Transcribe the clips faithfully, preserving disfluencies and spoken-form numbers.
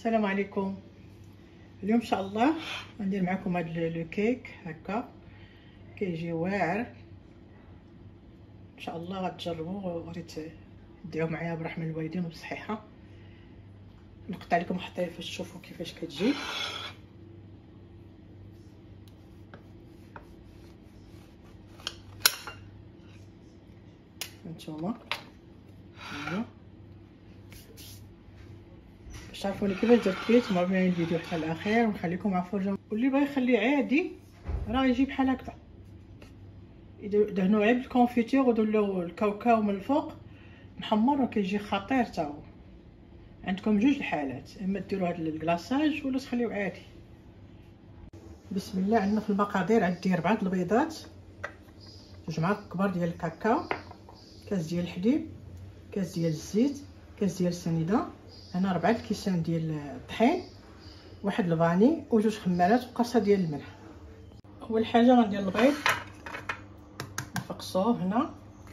السلام عليكم. اليوم ان شاء الله غندير معكم هذا لو كيك هكا كيجي واعر. ان شاء الله غتجربوا وغادي تدعوا معايا برحمه الوالدين وبصحيحه. نقطع لكم حتى فاش تشوفوا كيفاش كتجي. هانتوما باش تعرفوني كيفاش درت فيه تما بين الفيديو حتى الاخير ونخليكم مع فرجه. واللي بغى يخليه عادي راه يجي بحال هكذا، دهنوه غير بالكونفيتير وديروا الكاوكاو من الفوق محمر وكيجي خطير تا هو. عندكم جوج الحالات، اما ديروا هذا الكلاصاج ولا تخليوه عادي. بسم الله. عندنا في المقادير عندي ربعه البيضات، جوج معالق كبار ديال الكاكاو، كاس ديال الحليب، كاس ديال الزيت، كاس ديال السنيده، هنا ربعه الكيسان ديال الطحين، واحد الفاني وجوج خمارات وقرصه ديال الملح. اول حاجه غندير البيض نفقصوه هنا،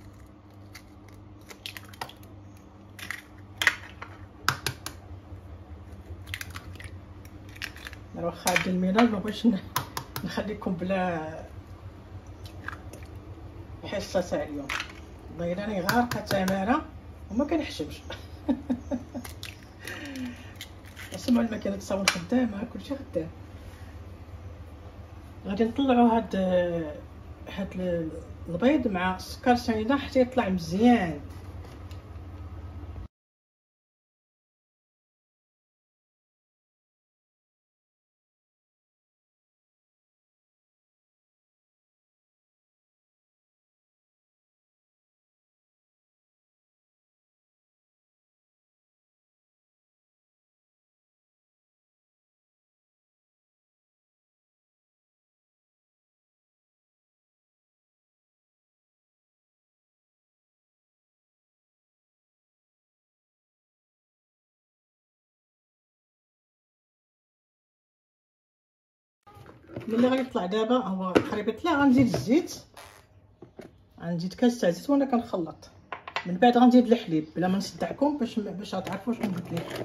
واخا هاد الميلاد مبغيتش نخليكم بلا حصه تاع اليوم. والله الا راني غارقه تماره وما كنحشمش. سمعوا الماكينه الصابون خدامه، كلشي خدام. غادي نطلعوا هاد هاد البيض مع السكر سنيده حتى يطلع مزيان. ملي غيطلع دابا هو قريب يطلع غنزيد الزيت، غنزيد كاس تاع الزيت وانا كنخلط. من بعد غنزيد الحليب بلا ما نصدعكم باش باش تعرفوا شنو درت ليه.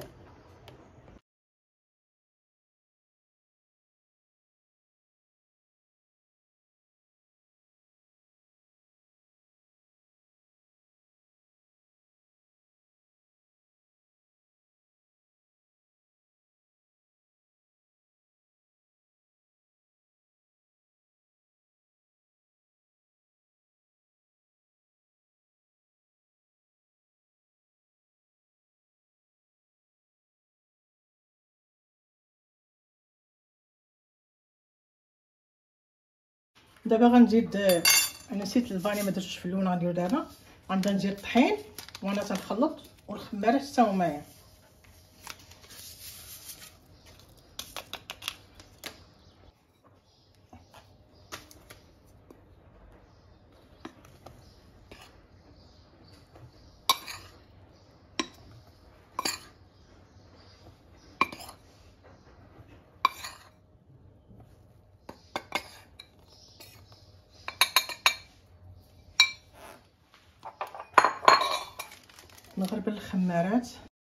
دابا غنزيد، انا نسيت الفاني ما درتش في اللون، غنديرو دابا. غنبدا نزيد الطحين وانا تنخلط والخمارات حتى هما. نغربل الخمارات.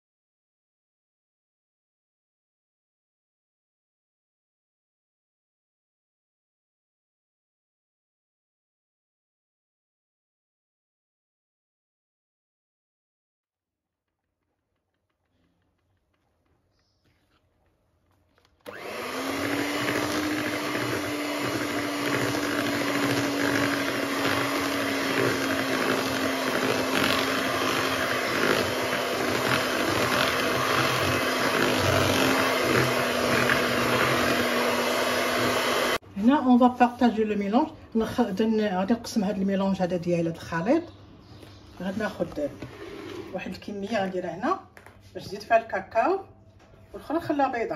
هنا اون فا بارطاجي لو ميلونج. غادي نقسم هذا الميلونج هذا ديال هذا الخليط. غادي ناخذ واحد الكميه غنديرها هنا باش نزيد فيها الكاكاو والاخرى نخليها بيضه.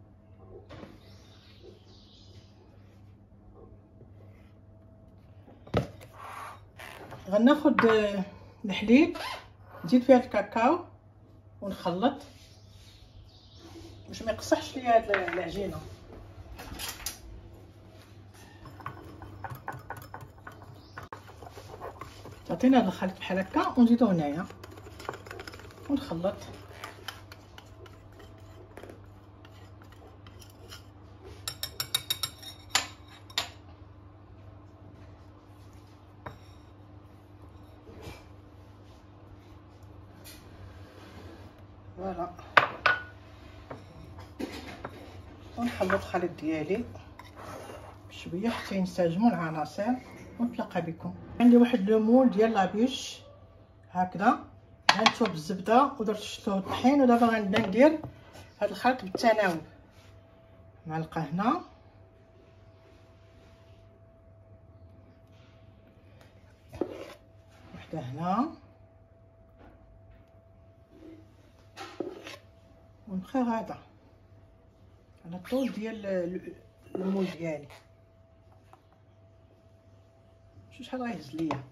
غناخذ الحليب نزيد فيها الكاكاو ونخلط باش ما يقصحش ليا هاد العجينه. تعطينا هذا الخليط بحال هكا ونزيدو هنايا ونخلط. فوالا ونخلط الخليط ديالي بشويه حتى ينسجموا العناصر ونتلاقى بكم. عندي واحد لومول ديال لابيش هكذا غنتو بالزبده ودرت شتو الطحين، ودابا غنبدا ندير هاد الخليط بالتناوب. معلقه هنا وحده هنا ونبقى غادا على الطول ديال المول ديالي. شوف شحال غيهز ليا.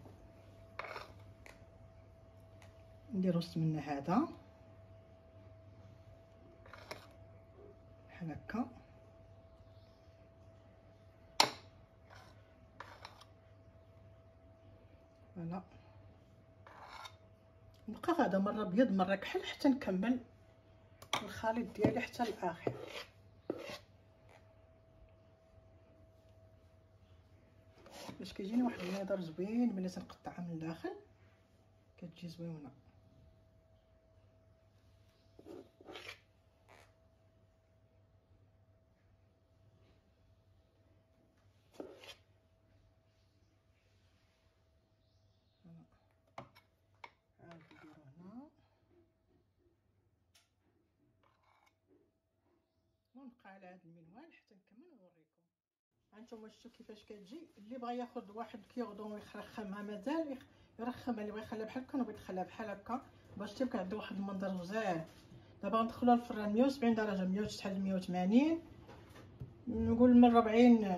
ندير وسط منه هذا بحال هكا، فوالا نبقى غادا مره بيض مره كحل حتى نكمل الخليط ديالي حتى الاخر. باش كيجيني واحد المنظر زوين ملي تنقطعها من الداخل كتجي زوينه. عاود نديرو هنا ونبقى على هاد المنوال حتى نكمل ونوريكم. هانتوما شفتوا كيفاش كتجي. اللي بغى ياخذ واحد كيغدون ويرخمها مازال يرخمها، اللي بغى يخليها بحال هكا نبغي يخليها بحال هكا باش تبقى عندها واحد المنظر غزال. دابا غندخلوها للفران مية وسبعين درجه، مية وتسعة حتى مية وثمانين، نقول من أربعين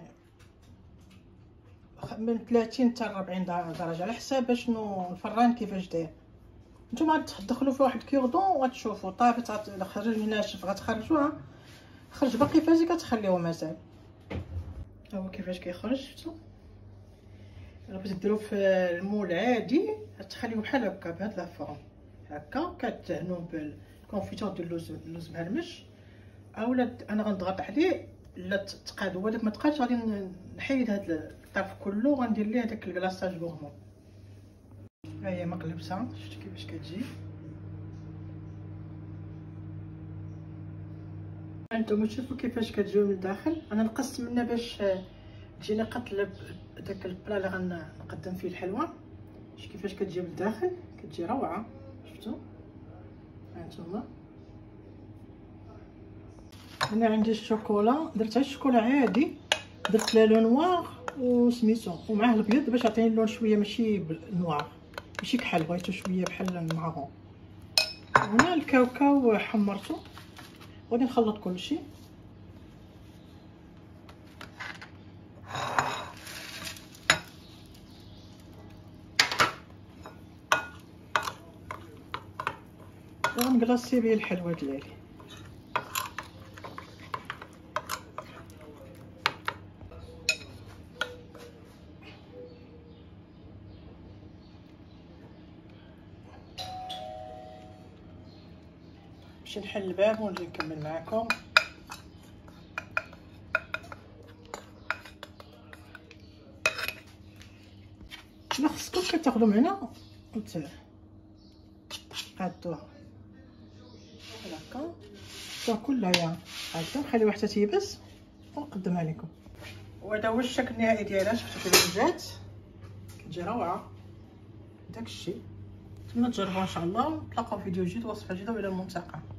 من ثلاثين حتى أربعين درجه على حساب شنو الفران كيفاش داير. نتوما غتدخلوا فيه واحد كيغدون وغتشوفوا طابت غتخرج ناشف غتخرجوها، خرج باقي فازي كتخليوه مازال. ها هو كيفاش كيخرج شفتوا. الا بغيتو ديروه في المول عادي غتخليوه بحال هكا بهاد لافورم هكا، كتهنوا بالكونفيتور ديال اللوز اللوز مهرمش، اولا انا غنضغط عليه لا تقاد هو داك ما تقادش غادي نحيد هاد الطرف كله وغندير ليه داك الكلاصاج غورمون. ها هي مقلبسه شفتوا كيفاش كتجي. هانتوما شوفوا كيفاش كتجي من الداخل. انا نقصت منها باش تجيني قتله داك البلا اللي غنقدم فيه الحلوى. شوف كيفاش كتجي من الداخل كتجي روعه. شفتوا هانتوما. انا عندي الشوكولا درت غير الشوكولا عادي، درت لا لو نوار وسميتو ومعاه البيض باش يعطيني اللون شويه ماشي نوار ماشي كحل، بغيتو شويه بحال المعرون. هنا الكاوكاو حمرته غادي نخلط كلشي. غنكلاصي بيه الحلوى ديالي. باش نحل الباب ونجي نكمل معكم. ما خصكمش كتاخذوا من هنا وتقادوها بحال هكا كلها هكا، نخليوها حتى تيبس ونقدمها لكم. وهذا هو الشكل النهائي ديالها. شفتوا كيفاش جات كتجي روعه. داكشي نتمنى تجربوها ان شاء الله. نتلاقاو في فيديو جديد وصفه جديده والى الملتقى.